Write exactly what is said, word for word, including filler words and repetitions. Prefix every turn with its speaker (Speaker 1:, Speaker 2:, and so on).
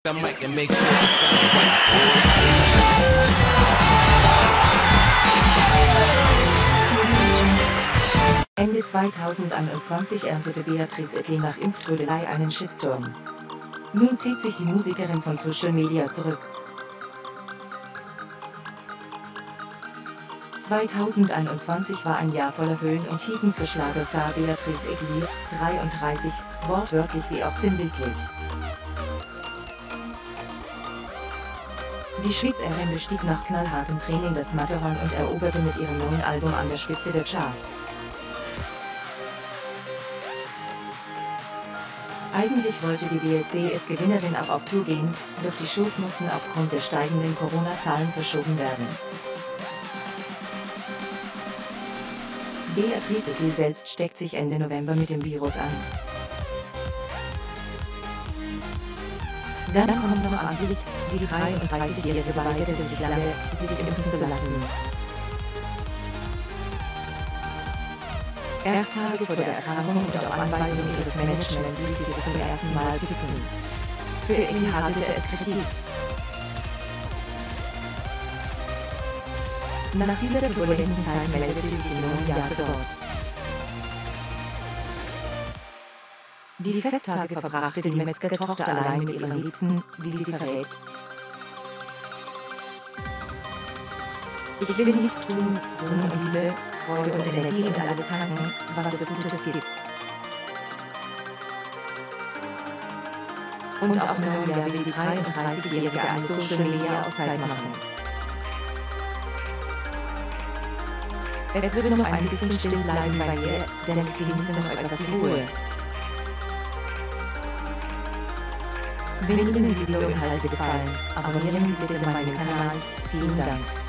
Speaker 1: The mic and make sure it sound right, boys.
Speaker 2: Ende zweitausendeinundzwanzig erntete Beatrice Egli nach Impftrödelei einen Shitstorm. Nun zieht sich die Musikerin von Social Media zurück. zweitausendeinundzwanzig war ein Jahr voller Höhen und Tiefen für Schlagerstar Beatrice Egli, dreiunddreißig, wortwörtlich wie auch sinnbildlich. Die Schweizerin bestieg nach knallhartem Training das Matterhorn und eroberte mit ihrem neuen Album an der Spitze der Charts. Eigentlich wollte die D S D S-Gewinnerin auch auf Tour gehen, doch die Shows mussten aufgrund der steigenden Corona-Zahlen verschoben werden. Beatrice Egli selbst steckt sich Ende November mit dem Virus an. Dann kommt noch am Licht, die dreiunddreißigjährige weigerte sich lange, sich impfen zu lassen. Erst Tage vor der Erkrankung und auf Anweisung ihres Managements ließ sie sich zum ersten Mal impfen. Für Egli hagelte es Kritik. Nach dieser turbulenten Zeit meldete sie sich im neuen Jahr zu Wort. Die Festtage verbrachte die Metzger-Tochter allein mit ihren Liebsten, wie sie verrät. Ich will nichts tun, Ruhm und Liebe, Freude und Energie und alles tanken, was es Gutes gibt. Und auch im neuen Jahr will die dreiunddreißigjährige eine Social-Media-Auszeit machen. Es würde noch ein bisschen still bleiben bei ihr, denn ich genieße noch etwas die Ruhe. Wenn Ihnen die Videoinhalte gefallen, abonnieren Sie bitte meinen Kanal. Vielen Dank.